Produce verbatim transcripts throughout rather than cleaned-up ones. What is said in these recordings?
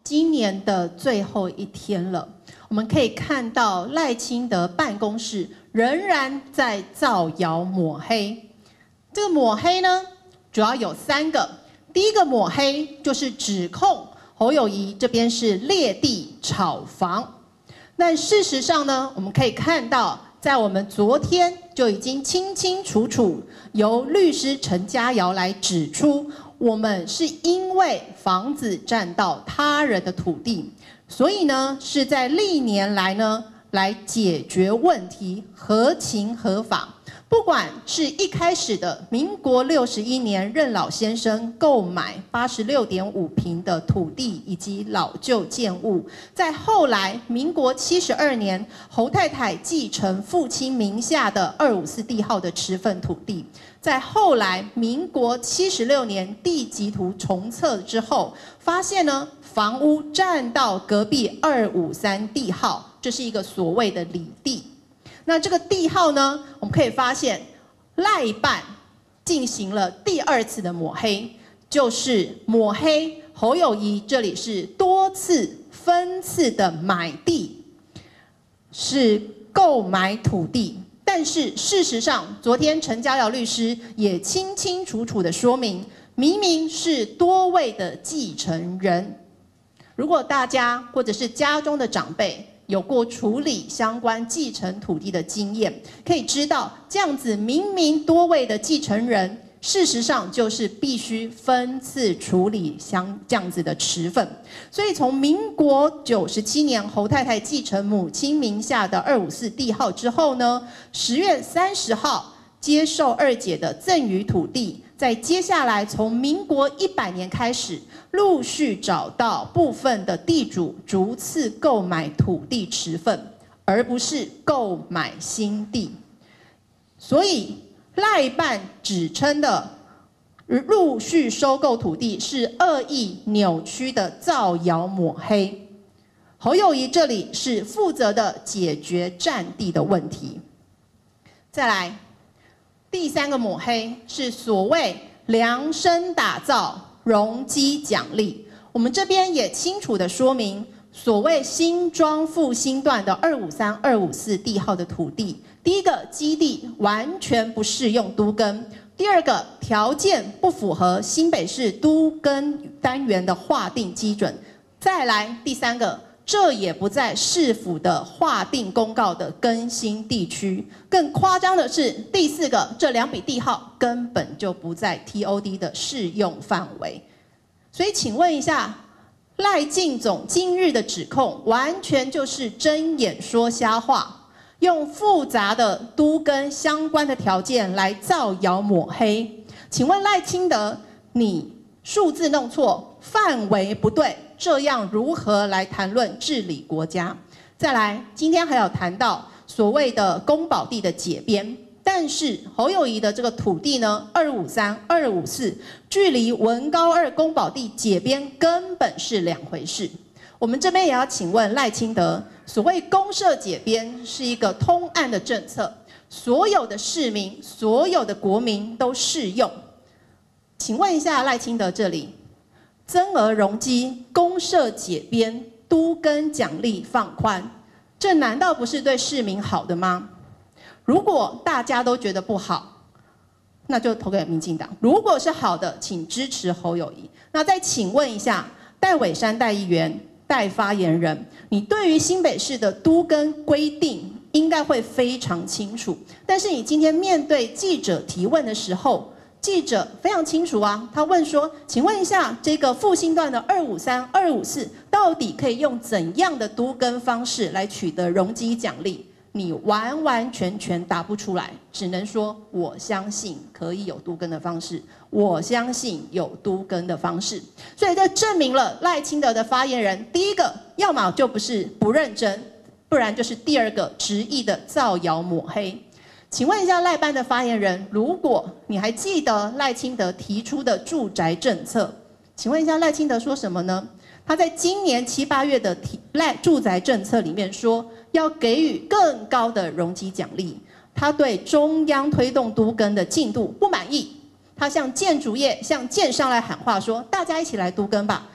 今年的最后一天了，我们可以看到赖清德办公室仍然在造谣抹黑。这个抹黑呢，主要有三个。第一个抹黑就是指控侯友宜这边是劣地炒房，但事实上呢，我们可以看到，在我们昨天就已经清清楚楚由律师陈家尧来指出。 我们是因为房子占到他人的土地，所以呢是在历年来呢来解决问题，合情合法。不管是一开始的民国六十一年任老先生购买八十六点五坪的土地以及老旧建物，在后来民国七十二年侯太太继承父亲名下的二五四地号的持份土地。 在后来，民国七十六年地籍图重测之后，发现呢，房屋占到隔壁二五三地号，这是一个所谓的里地。那这个地号呢，我们可以发现赖办进行了第二次的抹黑，就是抹黑侯友宜这里是多次分次的买地，是购买土地。 但是事实上，昨天陈家尧律师也清清楚楚的说明，明明是多位的继承人。如果大家或者是家中的长辈有过处理相关继承土地的经验，可以知道这样子明明多位的继承人，事实上就是必须分次处理相这样子的持份。所以从民国九十七年侯太太继承母亲名下的二五四地号之后呢，十月三十号接受二姐的赠与土地，在接下来从民国一百年开始，陆续找到部分的地主逐次购买土地持份，而不是购买新地。所以赖办指称的陆续收购土地是恶意扭曲的造谣抹黑。侯友宜这里是负责的解决占地的问题。再来，第三个抹黑是所谓量身打造容积奖励。我们这边也清楚的说明，所谓新庄复兴段的二五三、二五四地号的土地，第一个基地完全不适用都更。 第二个条件不符合新北市都更单元的划定基准，再来第三个，这也不在市府的划定公告的更新地区。更夸张的是第四个，这两笔地号根本就不在 T O D 的适用范围。所以请问一下，赖进总今日的指控，完全就是睁眼说瞎话。 用复杂的都更相关的条件来造谣抹黑，请问赖清德，你数字弄错，范围不对，这样如何来谈论治理国家？再来，今天还有谈到所谓的公保地的解编，但是侯友宜的这个土地呢，二五三、二五四，距离文高二公保地解编根本是两回事。我们这边也要请问赖清德。 所谓公社解编是一个通案的政策，所有的市民、所有的国民都适用。请问一下赖清德这里，增额容积、公社解编、都更奖励放宽，这难道不是对市民好的吗？如果大家都觉得不好，那就投给民进党；如果是好的，请支持侯友宜。那再请问一下戴伟山戴议员。 代发言人，你对于新北市的都更规定应该会非常清楚，但是你今天面对记者提问的时候，记者非常清楚啊，他问说：“请问一下，这个复兴段的二五三、二五四到底可以用怎样的都更方式来取得容积奖励？”你完完全全答不出来，只能说我相信可以有都更的方式，我相信有都更的方式。所以这证明了赖清德的发言人，第一个要么就不是不认真，不然就是第二个执意的造谣抹黑。请问一下赖办的发言人，如果你还记得赖清德提出的住宅政策，请问一下赖清德说什么呢？他在今年七八月的提赖住宅政策里面说，要给予更高的容积奖励。他对中央推动都更的进度不满意，他向建筑业、向建商来喊话说，大家一起来都更吧。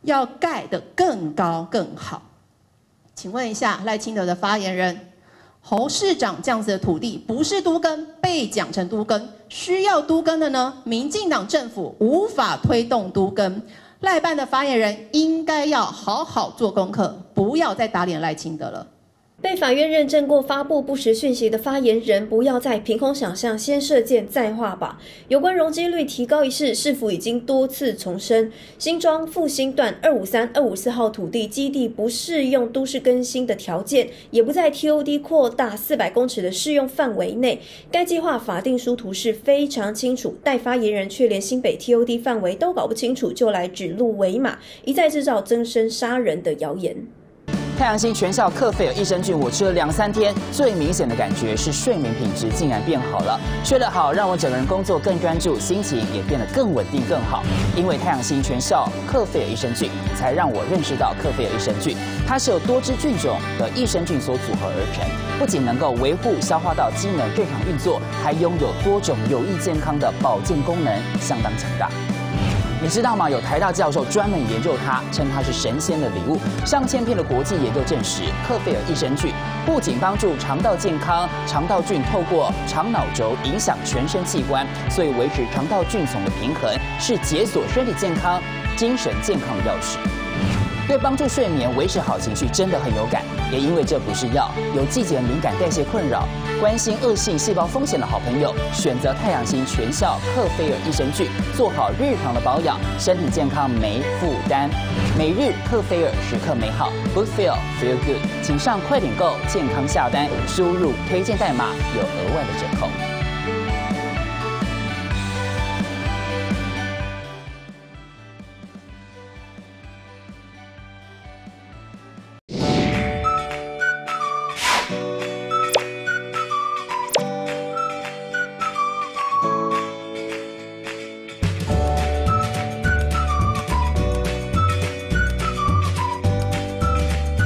要盖得更高更好。请问一下赖清德的发言人，侯市长这样子的土地不是都更，被讲成都更，需要都更的呢？民进党政府无法推动都更，赖办的发言人应该要好好做功课，不要再打脸赖清德了。 被法院认证过发布不实讯息的发言人，不要再凭空想象，先射箭再画靶。有关容积率提高一事，市府已经多次重申，新庄复兴段二五三、二五四号土地基地不适用都市更新的条件，也不在 T O D 扩大四百公尺的适用范围内。该计划法定书图示非常清楚，待发言人却连新北 T O D 范围都搞不清楚，就来指鹿为马，一再制造增生杀人的谣言。 太阳星全效克菲尔益生菌，我吃了两三天，最明显的感觉是睡眠品质竟然变好了。睡得好，让我整个人工作更专注，心情也变得更稳定更好。因为太阳星全效克菲尔益生菌，才让我认识到克菲尔益生菌，它是由多支菌种的益生菌所组合而成，不仅能够维护消化道机能正常运作，还拥有多种有益健康的保健功能，相当强大。你知道吗？有台大教授专门研究它，称它是神仙的礼物。上千篇的国际研究证实，克菲尔益生菌不仅帮助肠道健康，肠道菌透过肠脑轴影响全身器官，所以维持肠道菌丛的平衡是解锁身体健康、精神健康的钥匙。对帮助睡眠、维持好情绪真的很有感，也因为这不是药，有季节敏感、代谢困扰、关心恶性细胞风险的好朋友，选择太阳星全效克菲尔益生菌，做好日常的保养，身体健康没负担。每日克菲尔，时刻美好 ，Good Feel Feel Good， 请上快点购健康下单，输入推荐代码有额外的折扣。